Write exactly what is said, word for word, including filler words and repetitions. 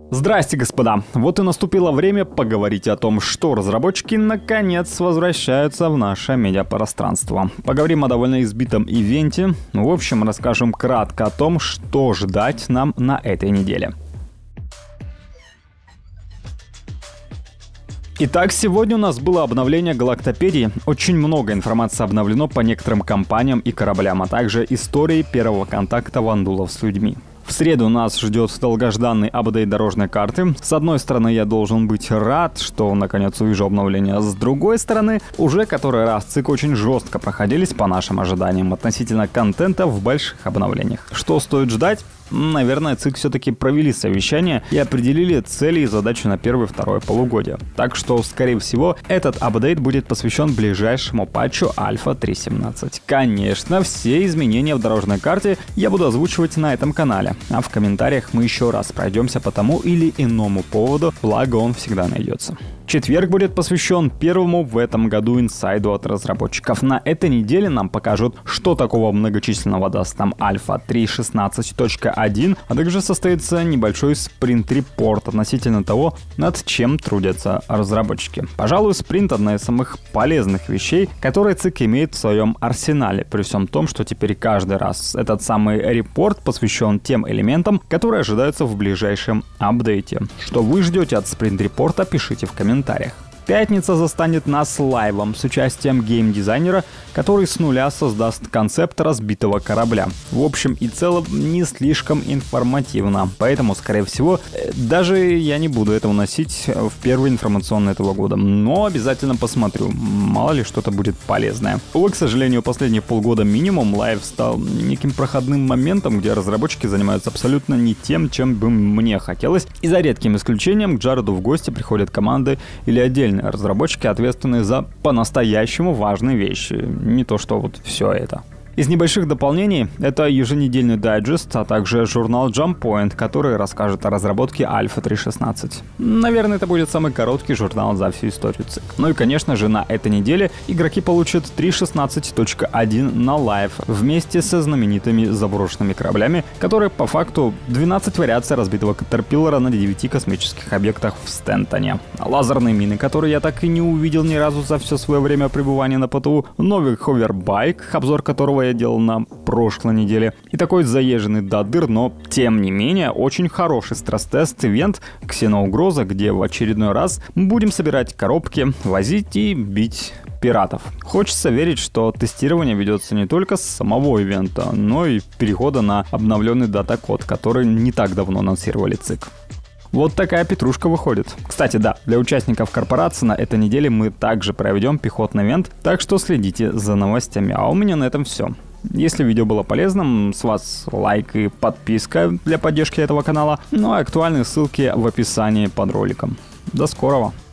Здрасте, господа! Вот и наступило время поговорить о том, что разработчики наконец возвращаются в наше медиапространство. Поговорим о довольно избитом ивенте. В общем, расскажем кратко о том, что ждать нам на этой неделе. Итак, сегодня у нас было обновление Галактопедии. Очень много информации обновлено по некоторым компаниям и кораблям, а также истории первого контакта вандулов с людьми. В среду нас ждет долгожданный апдейт дорожной карты. С одной стороны, я должен быть рад, что наконец увижу обновление. С другой стороны, уже который раз ЦИК очень жестко проходились по нашим ожиданиям относительно контента в больших обновлениях. Что стоит ждать? Наверное, ЦИК все-таки провели совещание и определили цели и задачи на первое и второе полугодие. Так что, скорее всего, этот апдейт будет посвящен ближайшему патчу Альфа три точка семнадцать. Конечно, все изменения в дорожной карте я буду озвучивать на этом канале, а в комментариях мы еще раз пройдемся по тому или иному поводу, благо он всегда найдется. Четверг будет посвящен первому в этом году инсайду от разработчиков. На этой неделе нам покажут, что такого многочисленного даст нам Альфа три точка шестнадцать точка один, а также состоится небольшой спринт-репорт относительно того, над чем трудятся разработчики. Пожалуй, спринт — одна из самых полезных вещей, которые ЦИК имеет в своем арсенале, при всем том, что теперь каждый раз этот самый репорт посвящен тем элементам, которые ожидаются в ближайшем апдейте. Что вы ждете от спринт-репорта, пишите в комментариях. Пятница застанет нас лайвом с участием геймдизайнера, который с нуля создаст концепт разбитого корабля. В общем и целом не слишком информативно, поэтому, скорее всего, даже я не буду это уносить в первый информационный этого года, но обязательно посмотрю, мало ли что-то будет полезное. Увы, к сожалению, последние полгода минимум лайв стал неким проходным моментом, где разработчики занимаются абсолютно не тем, чем бы мне хотелось, и за редким исключением к Джареду в гости приходят команды или отдельные разработчики, ответственные за по-настоящему важные вещи, не то что вот все это. Из небольших дополнений — это еженедельный дайджест, а также журнал Jump Point, который расскажет о разработке Альфа три точка шестнадцать. Наверное, это будет самый короткий журнал за всю историю ЦИК. Ну и, конечно же, на этой неделе игроки получат три точка шестнадцать точка один на лайв вместе со знаменитыми заброшенными кораблями, которые по факту двенадцать вариаций разбитого Катерпиллера на девяти космических объектах в Стентоне. Лазерные мины, которые я так и не увидел ни разу за все свое время пребывания на ПТУ, новый ховербайк, обзор которого я я делал на прошлой неделе, и такой заезженный до дыр, но тем не менее очень хороший стресс-тест ивент Ксеноугроза, где в очередной раз будем собирать коробки, возить и бить пиратов. Хочется верить, что тестирование ведется не только с самого ивента, но и перехода на обновленный дата-код, который не так давно анонсировали ЦИК. Вот такая петрушка выходит. Кстати, да, для участников корпорации на этой неделе мы также проведем пехотный ивент, так что следите за новостями. А у меня на этом все. Если видео было полезным, с вас лайк и подписка для поддержки этого канала. Ну а актуальные ссылки в описании под роликом. До скорого!